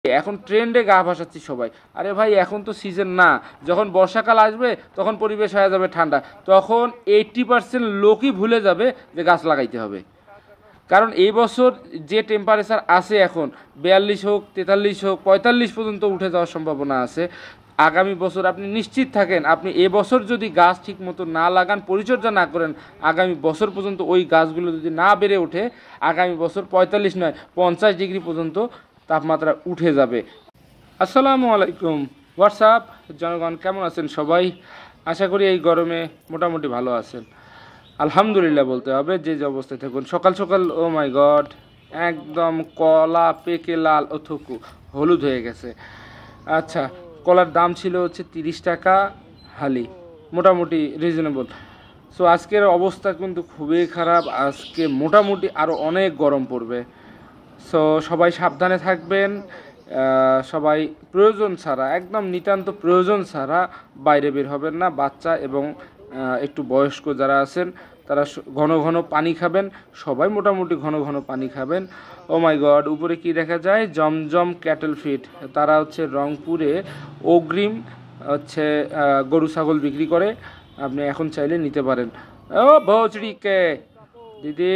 এখন ট্রেন্ডে গা ভাসাচ্ছি সবাই। আরে ভাই এখন তো সিজন না, যখন বর্ষাকাল আসবে তখন পরিবেশ হয়ে যাবে ঠান্ডা, তখন 80% লোকই ভুলে যাবে যে গাছ লাগাইতে হবে। কারণ এই বছর যে টেম্পারেচার আছে এখন 42 হোক 43 হোক 45 পর্যন্ত উঠে যাওয়ার সম্ভাবনা আছে। আগামী বছর আপনি নিশ্চিত থাকেন, আপনি এবছর যদি গাছ ঠিক মতো না লাগান, পরিচর্যা না করেন, আগামী বছর পর্যন্ত ওই গাছগুলো যদি না বেড়ে ওঠে, আগামী বছর 45 নয় 50 ডিগ্রি পর্যন্ত তাপমাত্রা উঠে যাবে। আসসালামু আলাইকুম, হোয়াটসঅ্যাপ জনগণ, কেমন আছেন সবাই? আশা করি এই গরমে মোটামুটি ভালো আছেন। আলহামদুলিল্লাহ বলতে হবে, যে যে অবস্থায় থাকুন। সকাল সকাল ও মাই গড, একদম কলা পেকে লাল ও থুকু হলুদ হয়ে গেছে। আচ্ছা, কলার দাম ছিল হচ্ছে 30 টাকা হালি, মোটামুটি রিজনেবল। সো আজকের অবস্থা কিন্তু খুবই খারাপ, আজকে মোটামুটি আরও অনেক গরম পড়বে। সো সবাই সাবধানে থাকবেন, সবাই প্রয়োজন ছাড়া, একদম নিতান্ত প্রয়োজন ছাড়া বাইরে বের হবেন না। বাচ্চা এবং একটু বয়স্ক যারা আছেন তারা ঘন ঘন পানি খাবেন, সবাই মোটামুটি ঘন ঘন পানি খাবেন। ও মাই গড, উপরে কি দেখা যায়? জমজম ক্যাটেল ফিড, তারা হচ্ছে রংপুরে অগ্রিম হচ্ছে গরু ছাগল বিক্রি করে, আপনি এখন চাইলে নিতে পারেন। ও ভৌচড়িকে দিদি,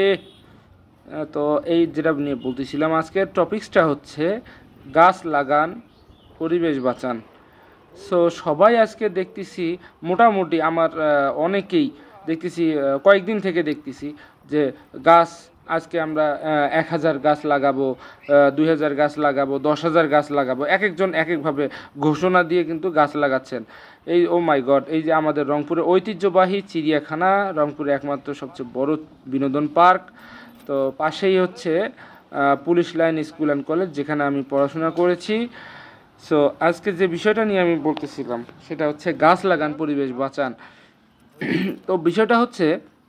তো এই যেটা নিয়ে বলতেছিলাম, আজকের টপিক্সটা হচ্ছে গাছ লাগান, পরিবেশ বাঁচান। সো সবাই আজকে দেখতেছি, মোটামুটি আমার অনেকেই দেখতেছি, কয়েকদিন থেকে দেখতেছি যে গাছ, আজকে আমরা 1000 গাছ লাগাবো, 2000 গাছ লাগাবো, 10,000 গাছ লাগাবো, এক একজন এক একভাবে ঘোষণা দিয়ে কিন্তু গাছ লাগাচ্ছেন। এই ও মাই গড, এই যে আমাদের রংপুরে ঐতিহ্যবাহী চিড়িয়াখানা, রংপুরে একমাত্র সবচেয়ে বড় বিনোদন পার্ক, তো পাশেই হচ্ছে police line school and college, যেখানে আমি পড়াশোনা করেছি। সো আজকে যে বিষয়টা নিয়ে আমি বলতেছিলাম সেটা হচ্ছে গাছ লাগান, পরিবেশ বাঁচান। তো বিষয়টা হচ্ছে,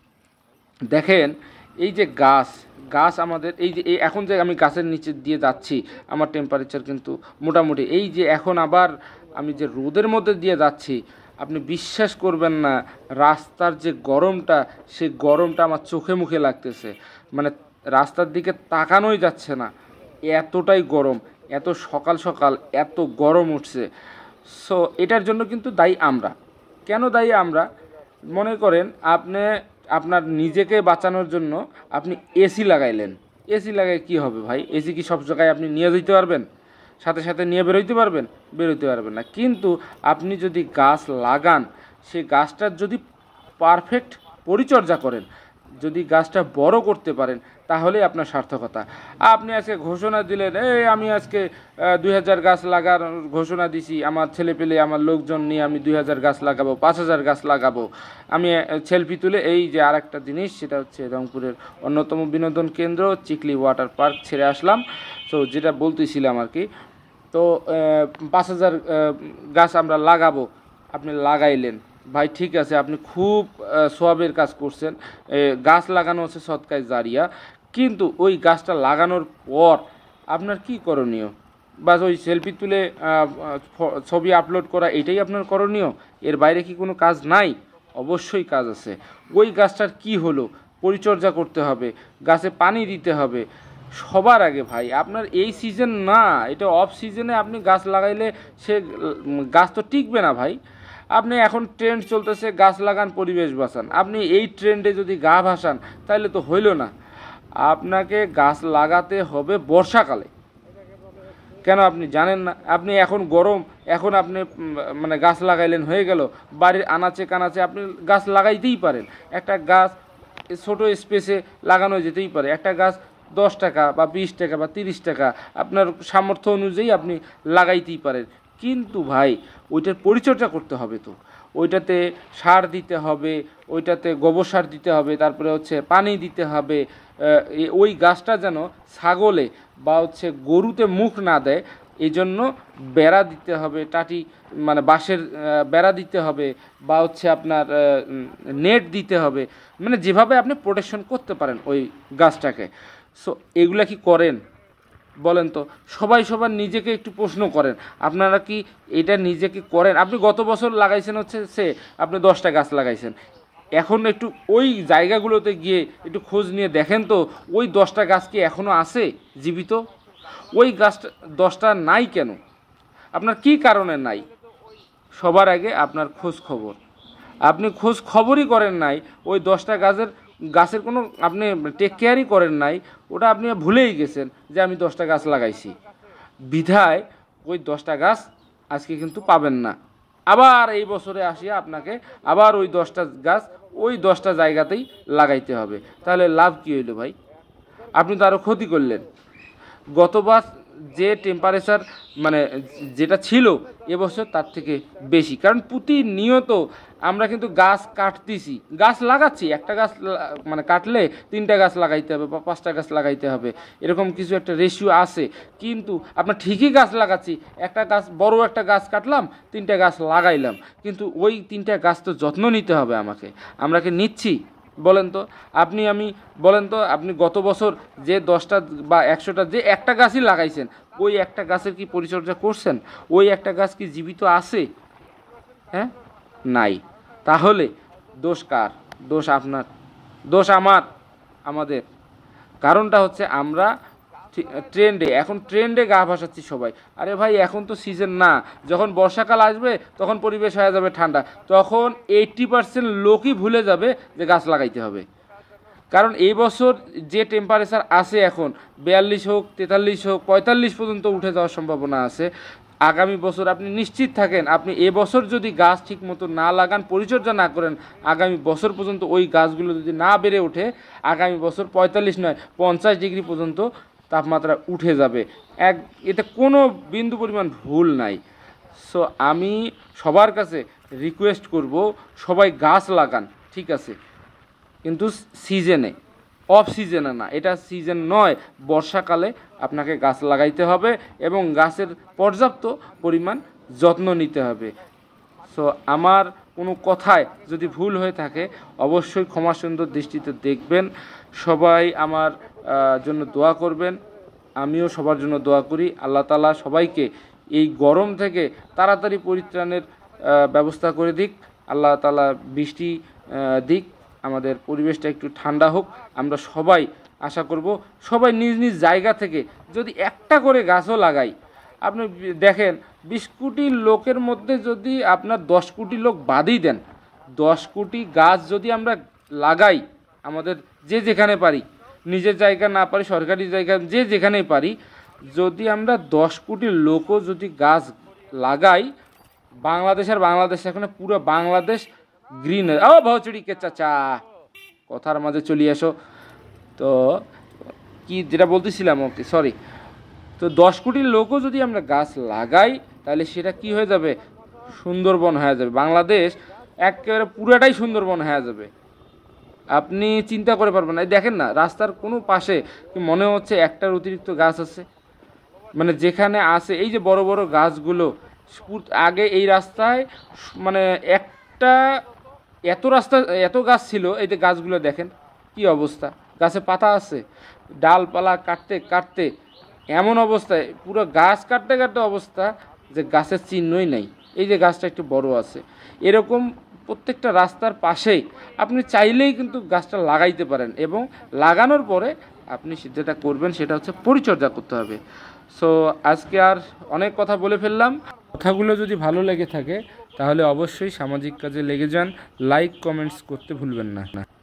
দেখেন, এই যে গাছ গাছ আমাদের, এই যে এখন যে আমি গাছের নিচে দিয়ে যাচ্ছি, আমার টেম্পারেচার কিন্তু মোটামুটি, এই যে এখন আবার আমি যে রোদের মধ্যে দিয়ে যাচ্ছি, আপনি বিশ্বাস করবেন না, রাস্তার যে গরমটা, সেই গরমটা আমার চোখে মুখে লাগতেছে। মানে রাস্তার দিকে তাকানোই যাচ্ছে না, এতটাই গরম, এত সকাল সকাল এত গরম উঠছে। সো এটার জন্য কিন্তু দায়ী আমরা। কেন দায়ী আমরা? মনে করেন আপনি আপনার নিজেকে বাঁচানোর জন্য আপনি এসি লাগাইলেন। এসি লাগাই কি হবে ভাই? এসি কি সব জায়গায় আপনি নিয়ে যেতে পারবেন? সাথে সাথে নিয়ে বেরোইতে পারবেন? বেরোইতে পারবেন না। কিন্তু আপনি যদি গাছ লাগান, সেই গাছটার যদি পারফেক্ট পরিচর্যা করেন, যদি গাছটা বড় করতে পারেন, তাহলেই আপনার সার্থকতা। আপনি আজকে ঘোষণা দিলেন, এই আমি আজকে 2000 গাছ লাগার ঘোষণা দিছি, আমার ছেলে পেলে আমার লোকজন নিয়ে আমি 2000 গাছ লাগাবো, 5000 গাছ লাগাবো। আমি সেলফি তুলে, এই যে আর একটা জিনিস, সেটা হচ্ছে রংপুরের অন্যতম বিনোদন কেন্দ্র চিকলি ওয়াটার পার্ক ছেড়ে আসলাম। তো যেটা বলতেছিলাম আর কি, তো 5000 গাছ আমরা লাগাবো, আপনি লাগাইলেন। ভাই ঠিক আছে, আপনি খুব সওয়াবের কাজ করছেন, গাছ লাগানো হচ্ছে সদকায়ে জারিয়া। কিন্তু ওই গাছটা লাগানোর পর আপনার কি করণীয়? বাস ওই সেলফি তুলে ছবি আপলোড করা, এটাই আপনার করণীয়? এর বাইরে কি কোনো কাজ নাই? অবশ্যই কাজ আছে। ওই গাছটার কি হলো, পরিচর্যা করতে হবে, গাছে পানি দিতে হবে। সবার আগে ভাই, আপনার এই সিজন না, এটা অফ সিজনে আপনি গাছ লাগাইলে সে গাছ তো টিকবে না ভাই। আপনি এখন ট্রেন্ড চলতেছে গাছ লাগান, পরিবেশ বাঁচান, আপনি এই ট্রেন্ডে যদি গা ভাসান তাহলে তো হইল না। আপনাকে গাছ লাগাতে হবে বর্ষাকালে। কেন আপনি জানেন না? আপনি এখন গরম, এখন আপনি মানে গাছ লাগাইলেন, হয়ে গেল। বাড়ির আনাচে কানাচে আপনি গাছ লাগাইতেই পারেন। একটা গাছ ছোটো স্পেসে লাগানো যেতেই পারে। একটা গাছ 10 টাকা বা 20 টাকা বা 30 টাকা আপনার সামর্থ্য অনুযায়ী আপনি লাগাইতেই পারেন। কিন্তু ভাই, ওইটার পরিচর্যা করতে হবে তো। ওইটাতে সার দিতে হবে, ওইটাতে গোবর সার দিতে হবে, তারপরে হচ্ছে পানি দিতে হবে। ওই গাছটা যেন ছাগলে বা হচ্ছে গরুতে মুখ না দেয়, এই জন্য বেড়া দিতে হবে, টাটি মানে বাঁশের বেড়া দিতে হবে, বা হচ্ছে আপনার নেট দিতে হবে, মানে যেভাবে আপনি প্রোটেকশন করতে পারেন ওই গাছটাকে। সো এগুলা কি করেন বলেন তো? সবাই সবার নিজেকে একটু প্রশ্ন করেন, আপনারা কি এটা নিজেকে করেন? আপনি গত বছর লাগাইছেন হচ্ছে আপনি 10টা গাছ লাগাইছেন, এখন একটু ওই জায়গাগুলোতে গিয়ে একটু খোঁজ নিয়ে দেখেন তো, ওই 10টা গাছ কি এখনও আছে জীবিত? ওই গাছটা 10টা নাই কেন, আপনার কি কারণে নাই? সবার আগে আপনার খোঁজ খবর, আপনি খোঁজ খবরই করেন নাই, ওই 10টা গাছের কোনো আপনি টেক কেয়ারই করেন নাই, ওটা আপনি ভুলেই গেছেন যে আমি 10টা গাছ লাগাইছি, বিধায় ওই 10টা গাছ আজকে কিন্তু পাবেন না। আবার এই বছরে আসিয়া আপনাকে আবার ওই 10টা গাছ ওই 10টা জায়গাতেই লাগাইতে হবে। তাহলে লাভ কী হইল ভাই? আপনি তো আরও ক্ষতি করলেন। গতবার যে টেম্পারেচার মানে যেটা ছিল এবছর তার থেকে বেশি, কারণ প্রতিনিয়ত আমরা কিন্তু গাছ কাটতেছি, গাছ লাগাচ্ছি। একটা গাছ মানে কাটলে 3টা গাছ লাগাইতে হবে বা 5টা গাছ লাগাইতে হবে, এরকম কিছু একটা রেশিও আছে। কিন্তু আপনার ঠিকই গাছ লাগাচ্ছি, একটা গাছ বড় একটা গাছ কাটলাম, 3টা গাছ লাগাইলাম, কিন্তু ওই 3টা গাছ তো যত্ন নিতে হবে আমাকে। আমরা কি নিচ্ছি বলেন তো? বলেন তো আপনি গত বছর যে 10টা বা 100টা যে একটা গাছই লাগাইছেন, ওই একটা গাছের কি পরিচর্যা করছেন? ওই একটা গাছ কি জীবিত আছে? হ্যাঁ, নাই। তাহলে দোষ কার? দোষ আপনার, দোষ আমার, আমাদের। কারণটা হচ্ছে আমরা এখন ট্রেন্ডে গা ভাসাচ্ছি সবাই। আরে ভাই এখন তো সিজন না, যখন বর্ষাকাল আসবে তখন পরিবেশ হয়ে যাবে ঠান্ডা, তখন 80% লোকই ভুলে যাবে যে গাছ লাগাইতে হবে। কারণ এই বছর যে টেম্পারেচার আছে এখন 42 হোক, 43 হোক, 45 পর্যন্ত উঠে যাওয়ার সম্ভাবনা আছে। আগামী বছর আপনি নিশ্চিত থাকেন, আপনি এবছর যদি গাছ ঠিক মতো না লাগান, পরিচর্যা না করেন, আগামী বছর পর্যন্ত ওই গাছগুলো যদি না বেড়ে ওঠে, আগামী বছর 45 নয় 50 ডিগ্রি পর্যন্ত তাপমাত্রা উঠে যাবে। এতে কোনো বিন্দু পরিমাণ ভুল নাই। সো আমি সবার কাছে রিকোয়েস্ট করব, সবাই গাছ লাগান, ঠিক আছে, কিন্তু সিজনে, অফ সিজনে না। এটা সিজন নয়, বর্ষাকালে আপনাকে গাছ লাগাইতে হবে এবং গাছের পর্যাপ্ত পরিমাণ যত্ন নিতে হবে। সো আমার কোনো কথায় যদি ভুল হয়ে থাকে অবশ্যই ক্ষমা সুন্দর দৃষ্টিতে দেখবেন। সবাই আমার জন্য দোয়া করবেন, আমিও সবার জন্য দোয়া করি। আল্লাহ তাআলা সবাইকে এই গরম থেকে তাড়াতাড়ি পরিত্রাণের ব্যবস্থা করে দিক। আল্লাহ তাআলা বৃষ্টি দিক, আমাদের পরিবেশটা একটু ঠান্ডা হোক। আমরা সবাই আশা করব সবাই নিজ নিজ জায়গা থেকে যদি একটা করে গাছও লাগাই। আপনি দেখেন 20 কোটি লোকের মধ্যে যদি আপনার 10 কোটি লোক বাদই দেন, 10 কোটি গাছ যদি আমরা লাগাই, আমাদের যে যেখানে পারি, নিজের জায়গা না পারি সরকারি জায়গা যে যেখানেই পারি, যদি আমরা 10 কোটি লোকও যদি গাছ লাগাই, বাংলাদেশ এখন পুরো বাংলাদেশ গ্রিন। ও ভাউচুড়িকে চাচা কথার মাঝে চলে এসো। তো কি যেটা বলতেছিলাম, ওকে সরি। তো 10 কোটি লোকও যদি আমরা গাছ লাগাই, তাহলে সেটা কি হয়ে যাবে? সুন্দরবন হয়ে যাবে। বাংলাদেশ একেবারে পুরোটাই সুন্দরবন হয়ে যাবে। আপনি চিন্তা করে পারবেন না। দেখেন না, রাস্তার কোনো পাশে কি মনে হচ্ছে একটার অতিরিক্ত গাছ আছে? মানে যেখানে আছে এই যে বড় বড় গাছগুলো, আগে এই রাস্তায় মানে একটা এত গাছ ছিল, এই যে গাছগুলো দেখেন কি অবস্থা, গাছে পাতা আছে, ডালপালা কাটতে কাটতে এমন অবস্থায়, পুরো গাছ কাটতে কাটতে অবস্থা যে গাছের চিহ্নই নাই। এই যে গাছটা একটু বড় আছে, এরকম প্রত্যেকটা রাস্তার পাশেই আপনি চাইলেই কিন্তু গাছটা লাগাইতে পারেন, এবং লাগানোর পরে আপনি যেটা করবেন সেটা হচ্ছে পরিচর্যা করতে হবে। সো আজকে আর অনেক কথা বলে ফেললাম। কথাগুলো যদি ভালো লেগে থাকে তাহলে অবশ্যই সামাজিক কাজে লেগে যান, লাইক কমেন্টস করতে ভুলবেন না।